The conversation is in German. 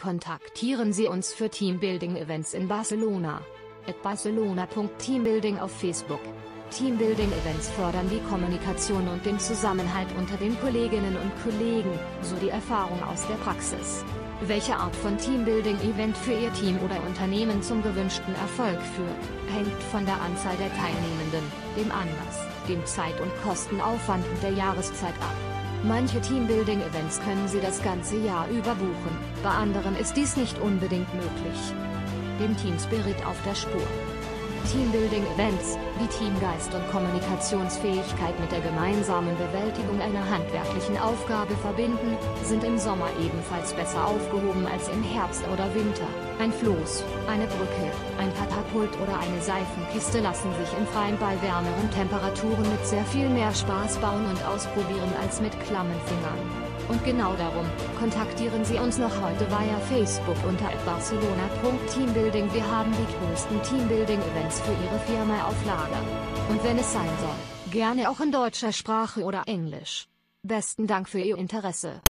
Kontaktieren Sie uns für Teambuilding-Events in Barcelona. @barcelona.teambuilding auf Facebook. Teambuilding-Events fördern die Kommunikation und den Zusammenhalt unter den Kolleginnen und Kollegen, sowie Erfahrung aus der Praxis. Welche Art von Teambuilding-Event für Ihr Team oder Unternehmen zum gewünschten Erfolg führt, hängt von der Anzahl der Teilnehmenden, dem Anlass, dem Zeit- und Kostenaufwand und der Jahreszeit ab. Manche Teambuilding-Events können Sie das ganze Jahr über buchen, bei anderen ist dies nicht unbedingt möglich. Dem Teamspirit auf der Spur. Teambuilding-Events, die Teamgeist und Kommunikationsfähigkeit mit der gemeinsamen Bewältigung einer handwerklichen Aufgabe verbinden, sind im Sommer ebenfalls besser aufgehoben als im Herbst oder Winter. Ein Floß, eine Brücke, ein Katapult oder eine Seifenkiste lassen sich im Freien bei wärmeren Temperaturen mit sehr viel mehr Spaß bauen und ausprobieren als mit klammen Fingern. Und genau darum, kontaktieren Sie uns noch heute via Facebook unter @barcelona.teambuilding. Wir haben die größten Teambuilding-Events für Ihre Firma auf Lager. Und wenn es sein soll, gerne auch in deutscher Sprache oder Englisch. Besten Dank für Ihr Interesse.